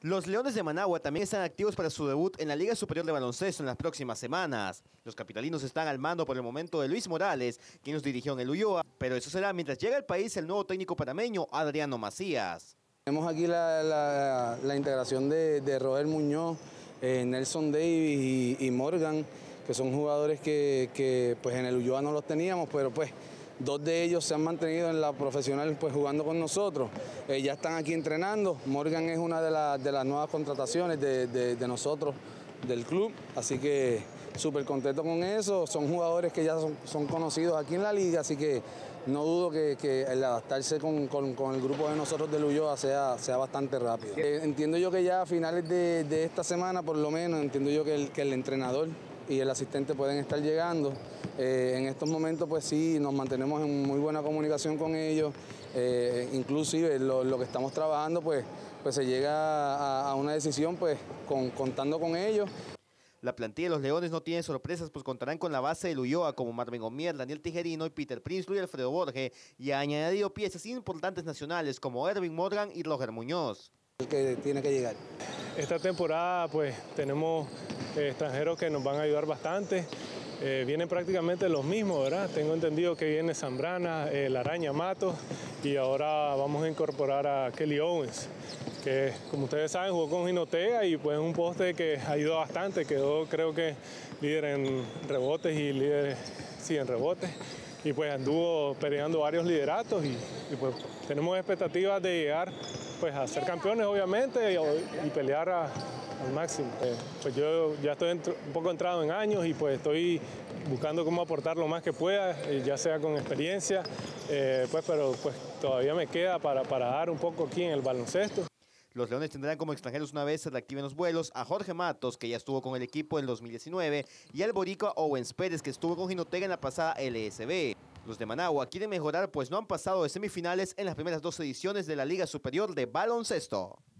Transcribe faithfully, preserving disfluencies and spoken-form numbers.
Los Leones de Managua también están activos para su debut en la Liga Superior de Baloncesto en las próximas semanas. Los capitalinos están al mando por el momento de Luis Morales, quien los dirigió en el Ulloa, pero eso será mientras llega al país el nuevo técnico panameño, Adriano Macías. Tenemos aquí la, la, la integración de, de Robert Muñoz, eh, Nelson Davis y, y Morgan, que son jugadores que, que pues en el Ulloa no los teníamos, pero pues dos de ellos se han mantenido en la profesional pues jugando con nosotros. Eh, ya están aquí entrenando. Morgan es una de, la, de las nuevas contrataciones de, de, de nosotros, del club, así que súper contento con eso. Son jugadores que ya son, son conocidos aquí en la liga, así que no dudo que, que el adaptarse con, con, con el grupo de nosotros del Ulloa sea, sea bastante rápido. Eh, entiendo yo que ya a finales de, de esta semana, por lo menos, entiendo yo que el, que el entrenador y el asistente pueden estar llegando. Eh, en estos momentos pues sí, nos mantenemos en muy buena comunicación con ellos, eh, inclusive lo, lo que estamos trabajando pues, pues se llega a, a una decisión pues con, contando con ellos. La plantilla de los Leones no tiene sorpresas, pues contarán con la base del Ulloa como Marvin Omier, Daniel Tijerino y Peter Prince y Alfredo Borges, y ha añadido piezas importantes nacionales como Ervin Morgan y Roger Muñoz. El que tiene que llegar. Esta temporada pues tenemos eh, extranjeros que nos van a ayudar bastante. Eh, vienen prácticamente los mismos, ¿verdad? Tengo entendido que viene Zambrana, eh, la Araña Matos y ahora vamos a incorporar a Kelly Owens, que como ustedes saben jugó con Jinotega y pues un poste que ayudó bastante, quedó creo que líder en rebotes y líder sí, en rebotes y pues anduvo peleando varios lideratos y, y pues tenemos expectativas de llegar pues a ser campeones obviamente y, y pelear a, al máximo. Eh, pues yo ya estoy un poco entrado en años y pues estoy buscando cómo aportar lo más que pueda, eh, ya sea con experiencia, eh, pues, pero pues todavía me queda para, para dar un poco aquí en el baloncesto. Los Leones tendrán como extranjeros una vez se reactiven los vuelos a Jorge Matos, que ya estuvo con el equipo en dos mil diecinueve, y al boricua Owens Pérez, que estuvo con Jinotega en la pasada L S B. Los de Managua quieren mejorar pues no han pasado de semifinales en las primeras dos ediciones de la Liga Superior de Baloncesto.